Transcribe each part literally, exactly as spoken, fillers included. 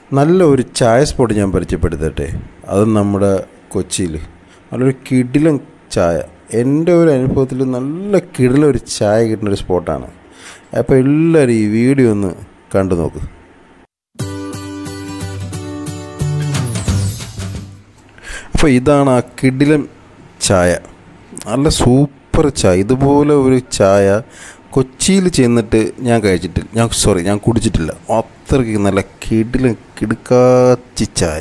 നല്ല ഒരു ചായ സ്പോട്ട് ഞാൻ പരിചയപ്പെടുത്തട്ടെ. അത് നമ്മുടെ കൊച്ചിയിൽ നല്ലൊരു കിടിലൻ ചായ, എൻ്റെ ഒരു അനുഭവത്തിൽ നല്ല കിടിലൻ ഒരു ചായ കിട്ടുന്നൊരു സ്പോട്ടാണ്. അപ്പോൾ എല്ലാവരും ഈ വീഡിയോ ഒന്ന് കണ്ടു നോക്ക്. അപ്പോൾ ഇതാണ് ആ കിടിലൻ ചായ, നല്ല സൂപ്പർ ചായ. ഇതുപോലെ ഒരു ചായ കൊച്ചിയിൽ ചെന്നിട്ട് ഞാൻ കഴിച്ചിട്ടില്ല, ഞാൻ സോറി ഞാൻ കുടിച്ചിട്ടില്ല. അത്രയ്ക്ക് നല്ല കിടിലൻ കിടുക്കാച്ചി ചായ,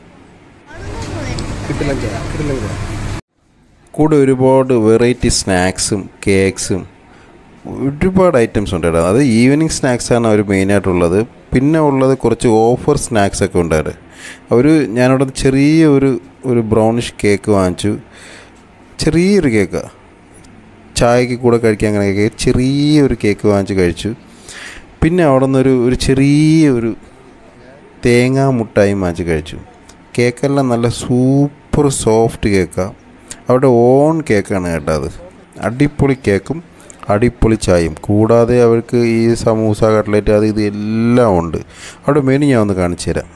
കിടിലൻ ചായ കിടിലൻ ചായ. കൂടെ ഒരുപാട് വെറൈറ്റി സ്നാക്സും കേക്ക്സും ഒരുപാട് ഐറ്റംസ് ഉണ്ട് കേട്ടോ. അത് ഈവനിങ് സ്നാക്സാണ് അവർ മെയിനായിട്ടുള്ളത്. പിന്നെ ഉള്ളത് കുറച്ച് ഓഫർ സ്നാക്സൊക്കെ ഉണ്ടായിരുന്നു. അവർ ഞാനവിടെ ചെറിയ ഒരു ഒരു ബ്രൗണിഷ് കേക്ക് വാങ്ങിച്ചു. ചെറിയൊരു കേക്കാണ്, ചായക്ക് കൂടെ കഴിക്കാൻ അങ്ങനെ കേക്ക്, ചെറിയൊരു കേക്ക് വാങ്ങിച്ച് കഴിച്ചു. പിന്നെ അവിടെ നിന്നൊരു ഒരു ചെറിയ ഒരു തേങ്ങാ മുട്ടായി വാങ്ങിച്ച് കഴിച്ചു. കേക്കെല്ലാം നല്ല സൂപ്പർ സോഫ്റ്റ് കേക്കാണ്. അവിടെ ഓൺ കേക്കാണ് കേട്ടോ. അത് അടിപൊളി കേക്കും അടിപൊളി ചായയും, കൂടാതെ അവർക്ക് ഈ സമൂസ, കട്ട്ലറ്റ്, അത് ഇത് എല്ലാം ഉണ്ട്. അവിടെ മെനു ഞാൻ ഒന്ന് കാണിച്ചു തരാം.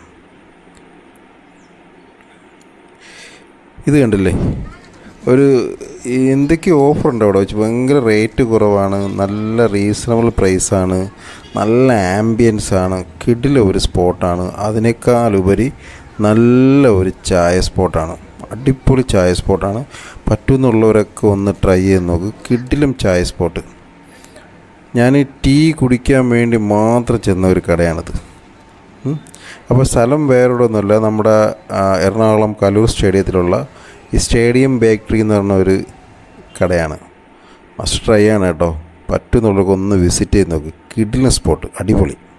ഇത് കണ്ടില്ലേ, ഒരു എന്തൊക്കെ ഓഫറുണ്ട് അവിടെ വെച്ച്. ഭയങ്കര റേറ്റ് കുറവാണ്, നല്ല റീസണബിൾ പ്രൈസാണ്, നല്ല ആംബിയൻസാണ്, കിടില ഒരു സ്പോട്ടാണ്. അതിനേക്കാളുപരി നല്ല ഒരു ചായ സ്പോട്ടാണ്, അടിപൊളി ചായ സ്പോട്ടാണ്. പറ്റുമെന്നുള്ളവരൊക്കെ ഒന്ന് ട്രൈ ചെയ്ത് നോക്ക്. കിടിലും ചായ സ്പോട്ട്. ഞാൻ ടീ കുടിക്കാൻ വേണ്ടി മാത്രം ചെന്ന ഒരു കടയാണിത്. അപ്പോൾ സ്ഥലം വേറെ ഒന്നുമല്ല, നമ്മുടെ എറണാകുളം കലൂർ സ്റ്റേഡിയത്തിലുള്ള ഈ സ്റ്റേഡിയം ബേക്കറി എന്ന് പറഞ്ഞ ഒരു കടയാണ്. മസ്റ്റ് ട്രൈ ആണ് കേട്ടോ. പറ്റുന്നുള്ളവർക്ക് ഒന്ന് വിസിറ്റ് ചെയ്ത് നോക്ക്. കിടിലൻ സ്പോട്ട്, അടിപൊളി.